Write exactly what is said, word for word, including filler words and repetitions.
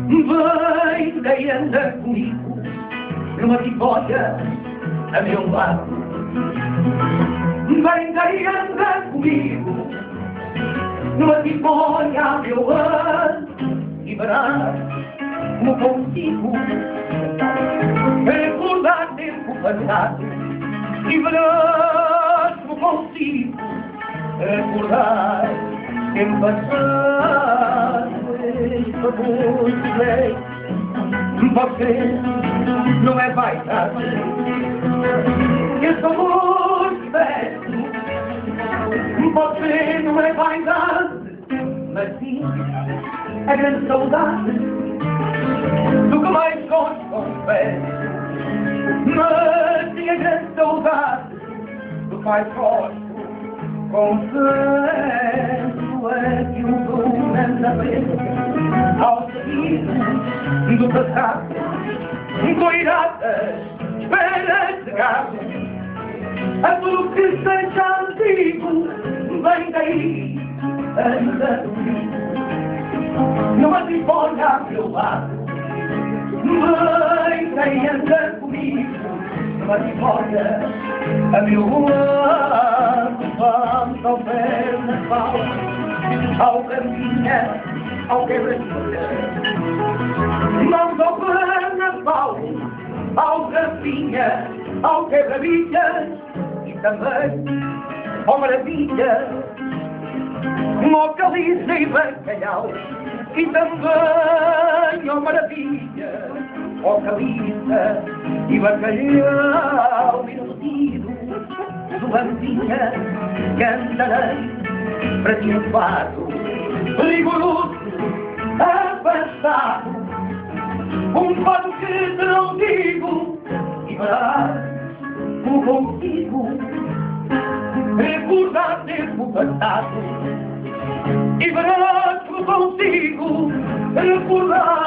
Vem daí anda comigo numa vitória a meu lado. Vem daí anda comigo numa vitória a meu lado. E verás como consigo recordar tempo passado. E verás como consigo recordar tempo passado. Por favor, você não é vaidade. Esse amor que peço, você não é vaidade, mas sim a grande saudade do que mais gosto, confesso. Mas sim a grande saudade do que mais gosto, confesso. É que o dom anda preso ao sair do passado, doiradas, esperas de gado. A tudo que seja antigo, vem daí, anda comigo. Não há de olhar ao meu lado, vem daí, anda comigo. Não há de olhar a meu lado. Vamos ao pé na fala, ao caminha, ao quebra-folha. Vamos ao pé na fala, ao caminha, ao quebra-bilhas. E também ao maravilha, ao caliça e bacalhau. E também ao maravilha, ao caliça e bacalhau. E no tiro do bandinha cantarei para ti um fado rigoroso, afastado, um fado que te não digo. E verás como consigo recordar tempo passado. E verás como consigo recordar